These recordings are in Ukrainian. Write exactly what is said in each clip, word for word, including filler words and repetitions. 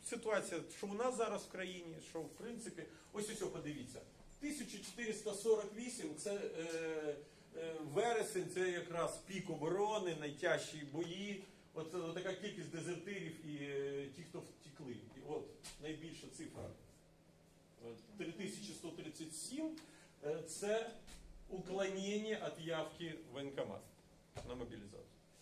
ситуація, що у нас зараз в країні, що в принципі, ось ось подивіться. тисяча чотириста сорок вісім це е, е, вересень, це якраз пік оборони, найтяжчі бої. От, от така кількість дезертирів і е, ті, хто втекли. І от найбільша цифра три тисячі сто тридцять сім е, це уклонення від явки в воєнкомат на мобілізацію.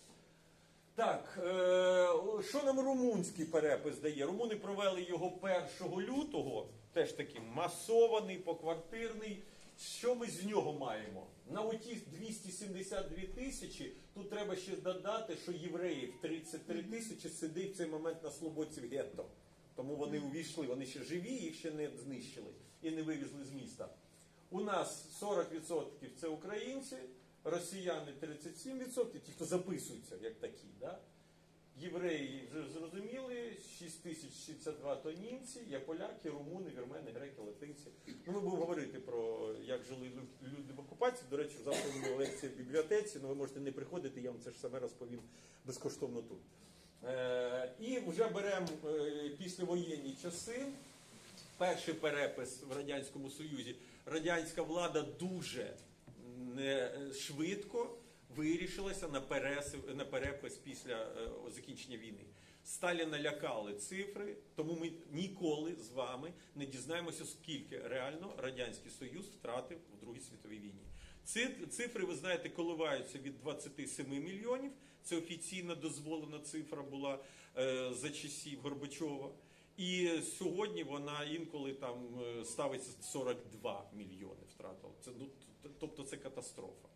Так, е, що нам румунський перепис дає? Румуни провели його першого лютого, теж такий масований, поквартирний. Що ми з нього маємо? На оті двісті сімдесят дві тисячі, тут треба ще додати, що євреїв тридцять три тисячі сидить в цей момент на Слободці в гетто. Тому вони увійшли, вони ще живі, їх ще не знищили і не вивезли з міста. У нас сорок відсотків це українці, росіяни тридцять сім відсотків, ті, хто записуються як такі. Да? Євреї вже зрозуміли, шість тисяч шістдесят два то німці, є поляки, румуни, вірмени, греки, латинці. Ну, ми будемо говорити про, як жили люди в окупації. До речі, завтра буде лекція в бібліотеці, але ви можете не приходити, я вам це ж саме розповім безкоштовно тут. Е, і вже беремо е, післявоєнні часи. Перший перепис в Радянському Союзі. Радянська влада дуже не швидко вирішилася на, перес, на перепис після е, закінчення війни. Сталіна лякали цифри, тому ми ніколи з вами не дізнаємося, скільки реально Радянський Союз втратив у Другій світовій війні. Ці цифри, ви знаєте, коливаються від двадцяти семи мільйонів, це офіційно дозволена цифра була е, за часів Горбачова. І сьогодні вона інколи там ставиться сорок два мільйони втратила. Це, ну, тобто це катастрофа.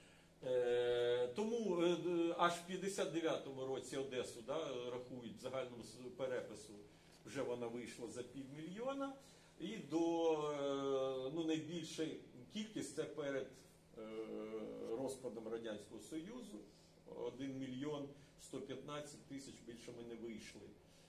Е, тому е, аж в п'ятдесят дев'ятому році Одесу, да, рахують в загальному перепису, вже вона вийшла за півмільйона. І до е, ну, найбільша кількість це перед е, розпадом Радянського Союзу. один мільйон сто п'ятнадцять тисяч, більше ми не вийшли.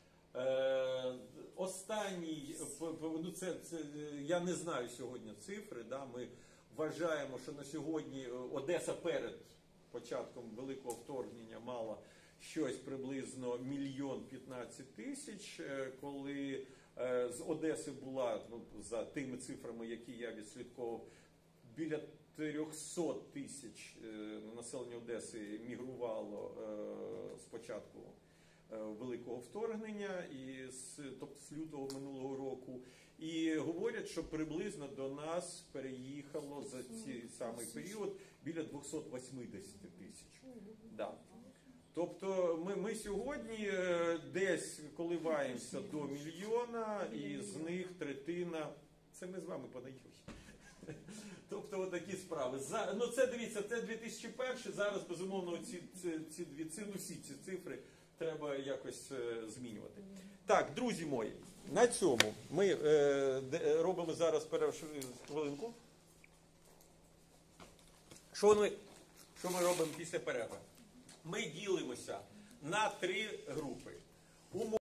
Е, останній, ну це, це, я не знаю сьогодні цифри, да, ми вважаємо, що на сьогодні Одеса перед початком великого вторгнення мала щось приблизно мільйон п'ятнадцять тисяч, коли е, з Одеси була, ну, за тими цифрами, які я відслідковував, біля триста тисяч е, населення Одеси мігрувало е, спочатку великого вторгнення, і з, тобто з лютого минулого року. І говорять, що приблизно до нас переїхало за цей самий період біля двісті вісімдесят тисяч. Да. Тобто ми, ми сьогодні десь коливаємося до мільйона, і з них третина, це ми з вами понаїли. Тобто отакі справи. За, ну це, дивіться, це дві тисячі перший, зараз, безумовно, ці, ці, ці, ці, всі ці цифри треба якось е, змінювати. Так, друзі мої, на цьому ми е, де, робимо зараз перерву хвилинку. Що ми, що ми робимо після перерви? Ми ділимося на три групи.